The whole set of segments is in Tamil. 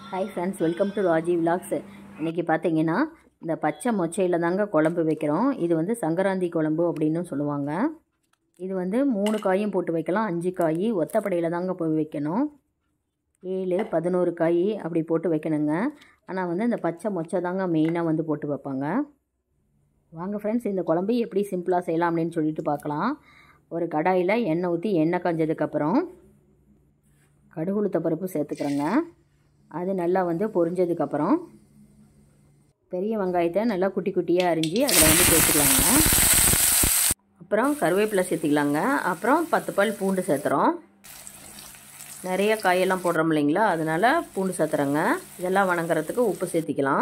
Hi friends, welcome to Raji vlogs. இன்றைக்கி பார்த்தீங்கன்னா இந்த பச்சை மொச்சையில் தாங்க குழம்பு வைக்கிறோம். இது வந்து சங்கராந்தி குழம்பு அப்படின்னு சொல்லுவாங்க. இது வந்து 3 காயும் போட்டு வைக்கலாம், 5 காய் ஒத்தப்படையில் தாங்க போய் வைக்கணும். 7, 11 காய் அப்படி போட்டு வைக்கணுங்க. ஆனால் வந்து இந்த பச்சை மொச்சை தாங்க மெயினாக வந்து போட்டு வைப்பாங்க. வாங்க ஃப்ரெண்ட்ஸ், இந்த குழம்பு எப்படி சிம்பிளாக செய்யலாம் அப்படின்னு சொல்லிட்டு பார்க்கலாம். ஒரு கடாயில் எண்ணெய் ஊற்றி எண்ணெய் காஞ்சதுக்கப்புறம் கடுகு உளுத்த பருப்பு சேர்த்துக்கிறேங்க. அது நல்லா வந்து பொரிஞ்சதுக்கப்புறம் பெரிய வெங்காயத்தை நல்லா குட்டி குட்டியாக அரிஞ்சு அதில் வந்து சேர்த்துக்கலாங்க. அப்புறம் கருவேப்பிலை சேர்த்துக்கலாங்க. அப்புறம் 10 பல் பூண்டு சேர்த்துறோம். நிறைய காயெல்லாம் போடுறோம் இல்லைங்களா, அதனால் பூண்டு சேர்த்துறேங்க. இதெல்லாம் வணங்குறதுக்கு உப்பு சேர்த்திக்கலாம்.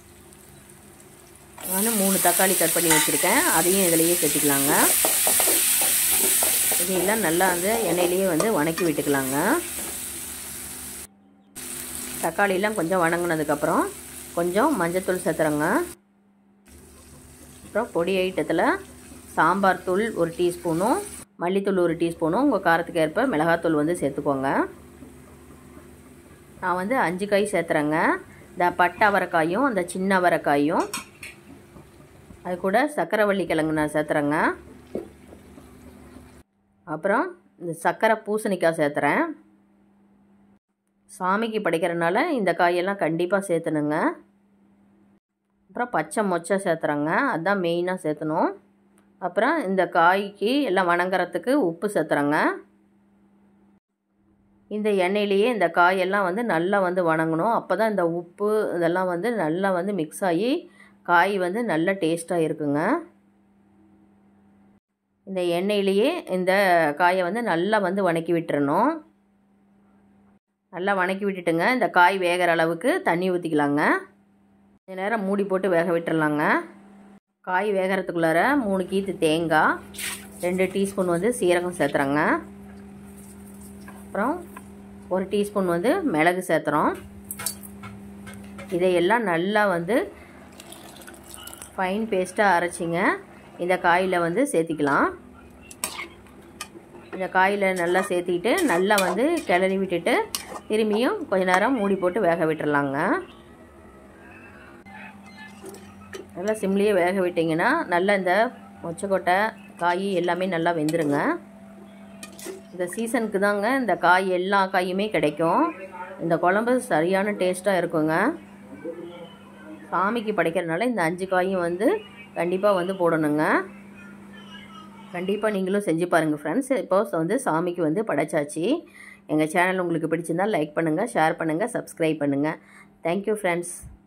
நான் 3 தக்காளி கட் பண்ணி வச்சுருக்கேன், அதையும் இதிலையே சேர்த்துக்கலாங்க. இதையெல்லாம் நல்லா வந்து எண்ணெயிலேயே வந்து வணக்கி விட்டுக்கலாங்க. தக்காளியெல்லாம் கொஞ்சம் வணங்கினதுக்கப்புறம் கொஞ்சம் மஞ்சத்தூள் சேர்த்துறேங்க. அப்புறம் பொடி ஐட்டத்தில் சாம்பார் தூள் 1 டீஸ்பூனும் மல்லித்தூள் 1 டீஸ்பூனும் உங்கள் காரத்துக்கு ஏற்ப மிளகாத்தூள் வந்து சேர்த்துக்கோங்க. நான் வந்து 5 காய் சேர்த்துறேங்க. இந்த பட்டை அவரைக்காயும் அந்த சின்ன அவரைக்காயும் அது கூட சக்கரவள்ளி கிழங்கு நான் சேர்த்துறேங்க. அப்புறம் இந்த சக்கரை பூசணிக்காய் சேர்த்துறேன். சாமிக்கு படைக்கிறதுனால இந்த காயெல்லாம் கண்டிப்பாக சேர்த்துணுங்க. அப்புறம் பச்சை மொச்சை சேர்த்துறேங்க, அதுதான் மெயினாக சேர்த்தணும். அப்புறம் இந்த காய்க்கு எல்லாம் வணங்குறதுக்கு உப்பு சேர்த்துறேங்க. இந்த எண்ணெயிலேயே இந்த காயெல்லாம் வந்து நல்லா வந்து வணங்கணும். அப்போ தான் இந்த உப்பு இதெல்லாம் வந்து நல்லா வந்து மிக்ஸ் ஆகி காய் வந்து நல்ல டேஸ்ட்டாக இருக்குங்க. இந்த எண்ணெயிலேயே இந்த காயை வந்து நல்லா வந்து வணக்கி விட்டுறணும். நல்லா வணக்கி விட்டுட்டுங்க. இந்த காய் வேகிற அளவுக்கு தண்ணி ஊற்றிக்கலாங்க. கொஞ்ச நேரம் மூடி போட்டு வேக விட்டுறலாங்க. காய் வேகிறதுக்குள்ளார 3 கீத்து தேங்காய், 2 டீஸ்பூன் வந்து சீரகம் சேர்த்துறேங்க. அப்புறம் 1 டீஸ்பூன் வந்து மிளகு சேர்த்துறோம். இதையெல்லாம் நல்லா வந்து ஃபைன் பேஸ்ட்டாக அரைச்சிங்க இந்த காயில் வந்து சேர்த்திக்கலாம். இந்த காயில் நல்லா சேர்த்திக்கிட்டு நல்லா வந்து கிளறி விட்டுட்டு திரும்பியும் கொஞ்ச நேரம் மூடி போட்டு வேக விட்டுறலாங்க. நல்லா சிம்லேயே வேக விட்டிங்கன்னா நல்லா இந்த மொச்சக்கொட்டை காய் எல்லாமே நல்லா வெந்துருங்க. இந்த சீசனுக்கு தாங்க இந்த காய் எல்லா காயுமே கிடைக்கும். இந்த குழம்பு சரியான டேஸ்ட்டாக இருக்குங்க. சாமிக்கு படைக்கிறதுனால இந்த 5 காயும் வந்து கண்டிப்பாக வந்து போடணுங்க. கண்டிப்பாக நீங்களும் செஞ்சு பாருங்கள் ஃப்ரெண்ட்ஸ். இப்போ வந்து சாமிக்கு வந்து படைச்சாச்சு. எங்கள் சேனல் உங்களுக்கு பிடிச்சிருந்தால் லைக் பண்ணுங்கள், ஷேர் பண்ணுங்கள், சப்ஸ்கிரைப் பண்ணுங்கள். Thank you friends.